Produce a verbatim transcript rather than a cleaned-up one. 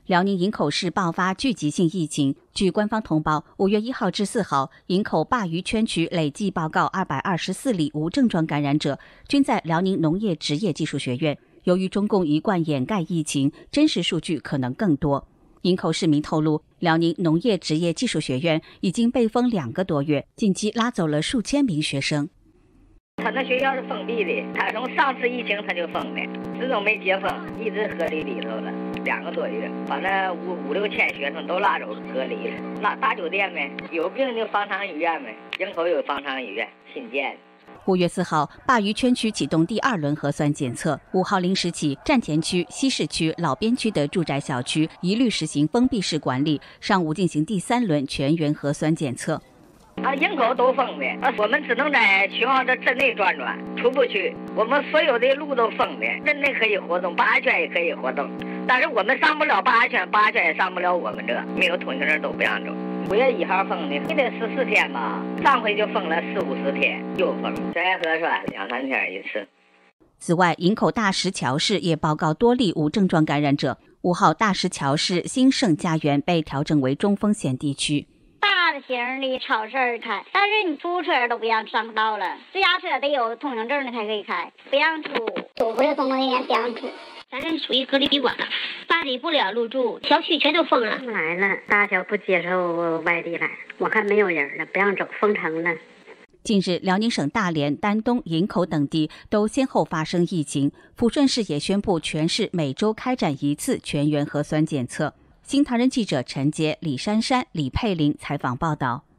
辽宁营口市爆发聚集性疫情。据官方通报，五月一号至四号，营口鲅鱼圈区累计报告二百二十四例无症状感染者，均在辽宁农业职业技术学院。由于中共一贯掩盖疫情，真实数据可能更多。营口市民透露，辽宁农业职业技术学院已经被封两个多月，近期拉走了数千名学生。 他那学校是封闭的，他从上次疫情他就封的，始终没解封，一直隔离里头了两个多月，把那五五六千学生都拉走隔离了。拉大酒店呗，有病就方舱医院呗，营口有方舱医院新建。 五月四号，鲅鱼圈区启动第二轮核酸检测。五号零时起，站前区、西市区、老边区的住宅小区一律实行封闭式管理，上午进行第三轮全员核酸检测。 啊，营口都封的，啊，我们只能在学校的镇内转转，出不去。我们所有的路都封的，镇内可以活动，八圈也可以活动，但是我们上不了八圈，八圈也上不了我们这，没有通行证都不让走。五月一号封的，也得十四天吧，上回就封了四五十天，又封，再核酸两三天一次。 此外，营口大石桥市也报告多例无症状感染者。五号，大石桥市新盛家园被调整为中风险地区。 大型的超市开，但是你出租车都不让上道了，私家车得有通行证的才可以开，不让出，走回中国那边不让出。 咱这属于隔离旅馆了，办理不了入住，小区全都封了。 来了，大小不接受外地来，我看没有人了，不让走，封城了。 近日，辽宁省大连、丹东、营口等地都先后发生疫情，抚顺市也宣布全市每周开展一次全员核酸检测。新唐人记者陈杰、李珊珊、李佩玲采访报道。